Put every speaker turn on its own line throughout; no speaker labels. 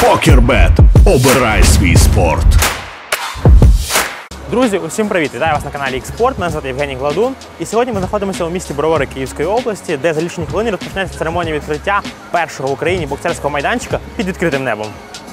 Покербет. Обирай свій спорт.
Друзі, усім привіт! Вітаю вас на каналі X-Sport. Мене звати Євгеній Гладун. І сьогодні ми знаходимося у місті Бровари Київської області, де за лічені хвилини розпочнеться церемонія відкриття першого в Україні боксерського майданчика під відкритим небом.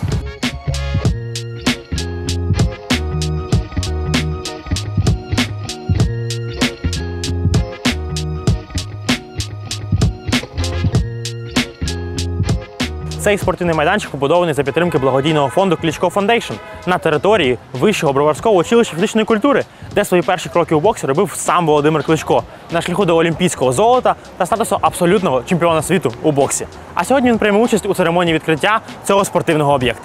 Цей спортивний майданчик побудований за підтримки благодійного фонду Кличко Фондейшн на території Вищого Броварського училища фізичної культури, де свої перші кроки у боксі робив сам Володимир Кличко на шляху до олімпійського золота та статусу абсолютного чемпіона світу у боксі. А сьогодні він прийме участь у церемонії відкриття цього спортивного об'єкта.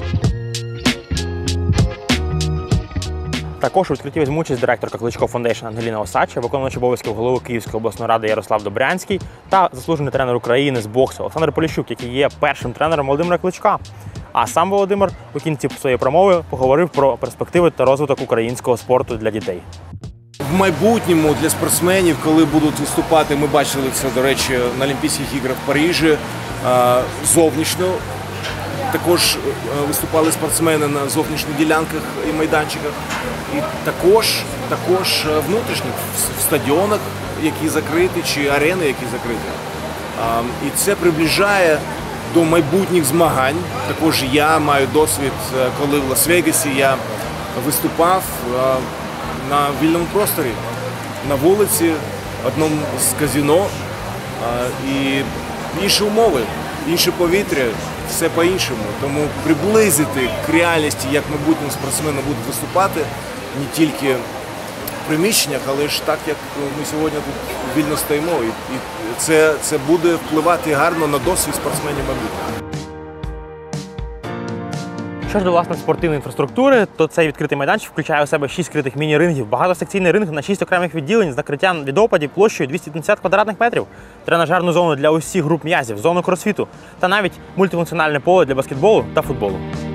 Також у відкритті візьме участь директорка Кличко Фондейшн Ангеліна Осадча, виконувач обов'язків голови Київської обласної ради Ярослав Добрянський та заслужений тренер України з боксу Олександр Поліщук, який є першим тренером Володимира Кличка. А сам Володимир у кінці своєї промови поговорив про перспективи та розвиток українського спорту для дітей.
В майбутньому для спортсменів, коли будуть виступати, ми бачили це, до речі, на Олімпійських іграх в Парижі, зовнішньо. Також виступали спортсмени на зовнішніх ділянках і майданчиках. І також внутрішніх, в стадіонах, які закриті, чи арени, які закриті. І це приближає до майбутніх змагань. Також я маю досвід, коли в Лас-Вегасі я виступав на вільному просторі, на вулиці, одному з казино, і інші умови, інше повітря, все по-іншому. Тому приблизити к реальності, як майбутні спортсмени будуть виступати, не тільки в приміщеннях, але ж так, як ми сьогодні тут вільно стоїмо. І це буде впливати гарно на досвід спортсменів майбутнього.
Що ж до власне спортивної інфраструктури, то цей відкритий майданчик включає у себе 6 скритих міні-рингів, багатосекційний ринг на 6 окремих відділень з накриттям від опадів площею 250 квадратних метрів, тренажерну зону для усіх груп м'язів, зону кросфіту та навіть мультифункціональне поле для баскетболу та футболу.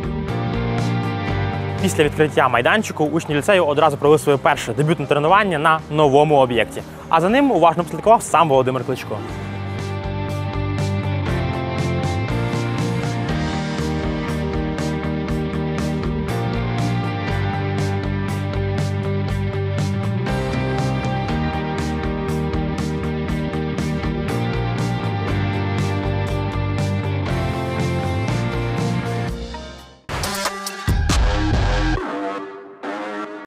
Після відкриття майданчику учні ліцею одразу провели своє перше дебютне тренування на новому об'єкті. А за ним уважно послідкував сам Володимир Кличко.